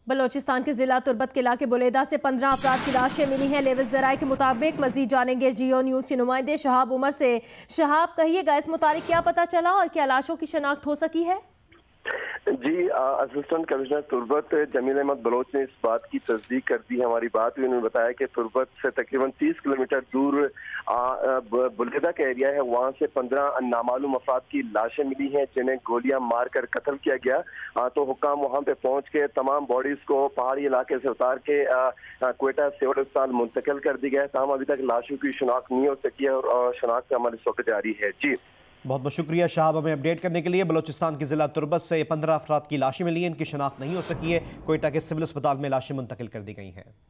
बलोचिस्तान के जिला तुर्बत के इलाके बुलेदा से 15 अफराद की लाशें मिली हैं। लेविस जराए के मुताबिक मजीद जानेंगे जियो न्यूज के नुमाइंदे शहाब उमर से। शहाब, कहिएगा इस मुताबिक क्या पता चला और क्या लाशों की शनाख्त हो सकी है? जी, असिस्टेंट कमिश्नर तुर्बत जमील अहमद बलोच ने इस बात की तस्दीक कर दी है। हमारी बात हुई, उन्होंने बताया कि तुर्बत से तकरीबन 30 किलोमीटर दूर बुलेदा का एरिया है, वहाँ से 15 नामालूम अफराद की लाशें मिली हैं जिन्हें गोलियां मारकर कत्ल किया गया। तो हुक्काम वहाँ पे पहुँच के तमाम बॉडीज को पहाड़ी इलाके से उतार के क्वेटा सिविल अस्पताल मुंतकिल कर दी गया है। ताहम अभी तक लाशों की शनाख्त नहीं हो सकी है और शनाख्त का अमल इस वक्त जारी है। जी, बहुत बहुत शुक्रिया शहाब हमें अपडेट करने के लिए। बलोचिस्तान के जिला तुर्बत से 15 अफराद की लाशें मिली हैं, इनकी शनाख्त नहीं हो सकी है। क्वेटा के सिविल अस्पताल में लाशें मुंतकिल कर दी गई हैं।